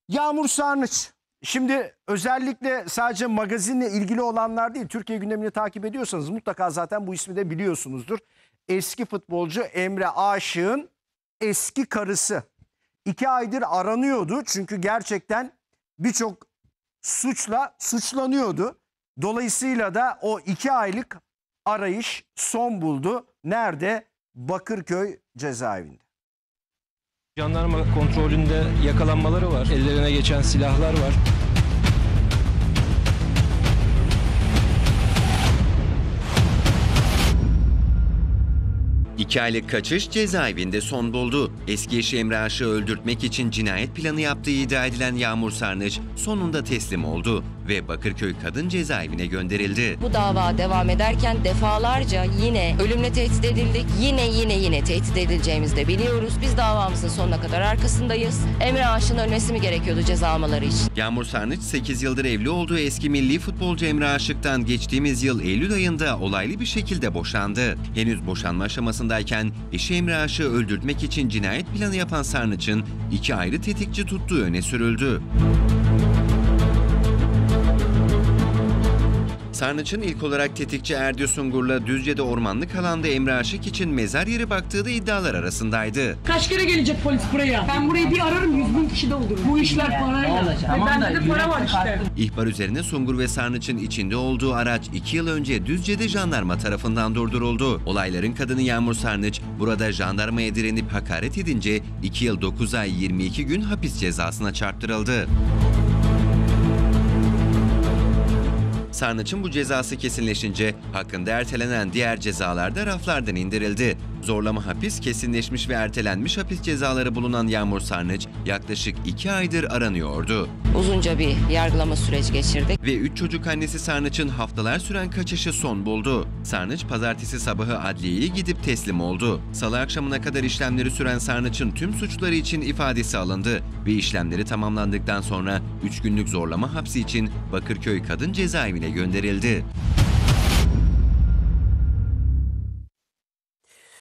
Yağmur Sarnıç. Şimdi özellikle sadece magazinle ilgili olanlar değil, Türkiye gündemini takip ediyorsanız mutlaka zaten bu ismi de biliyorsunuzdur. Eski futbolcu Emre Aşık'ın eski karısı. 2 aydır aranıyordu çünkü gerçekten birçok suçla suçlanıyordu. Dolayısıyla da o 2 aylık arayış son buldu. Nerede? Bakırköy cezaevinde. Jandarma kontrolünde yakalanmaları var. Ellerine geçen silahlar var. İki aylık kaçış cezaevinde son buldu. Eski eşi Emre Aşık'ı öldürtmek için cinayet planı yaptığı iddia edilen Yağmur Sarnıç sonunda teslim oldu ve Bakırköy Kadın Cezaevine gönderildi. Bu dava devam ederken defalarca yine ölümle tehdit edildik. Yine tehdit edileceğimizi de biliyoruz. Biz davamızın sonuna kadar arkasındayız. Emre Aşık'ın ölmesi mi gerekiyordu ceza almaları için? Yağmur Sarnıç 8 yıldır evli olduğu eski milli futbolcu Emre Aşık'tan geçtiğimiz yıl Eylül ayında olaylı bir şekilde boşandı. Henüz boşanma aşamasındayken eşi Emre Aşık'ı öldürtmek için cinayet planı yapan Sarnıç'ın 2 ayrı tetikçi tuttuğu öne sürüldü. Sarnıç'ın ilk olarak tetikçi Erdi Sungur'la Düzce'de ormanlık alanda Emre Aşık için mezar yeri baktığı da iddialar arasındaydı. Kaç kere gelecek polis buraya? Ben burayı bir ararım, 100.000 kişi doldururum. Bu işler parayla. Ve bende de para var işte. İhbar üzerine Sungur ve Sarnıç'ın içinde olduğu araç 2 yıl önce Düzce'de jandarma tarafından durduruldu. Olayların kadını Yağmur Sarnıç burada jandarmaya direnip hakaret edince 2 yıl 9 ay 22 gün hapis cezasına çarptırıldı. Sarnıç'ın bu cezası kesinleşince hakkında ertelenen diğer cezalar da raflardan indirildi. Zorlama hapis, kesinleşmiş ve ertelenmiş hapis cezaları bulunan Yağmur Sarnıç yaklaşık 2 aydır aranıyordu. Uzunca bir yargılama süreci geçirdik. Ve 3 çocuk annesi Sarnıç'ın haftalar süren kaçışı son buldu. Sarnıç pazartesi sabahı adliyeye gidip teslim oldu. Salı akşamına kadar işlemleri süren Sarnıç'ın tüm suçları için ifadesi alındı ve işlemleri tamamlandıktan sonra 3 günlük zorlama hapsi için Bakırköy Kadın Cezaevine gönderildi.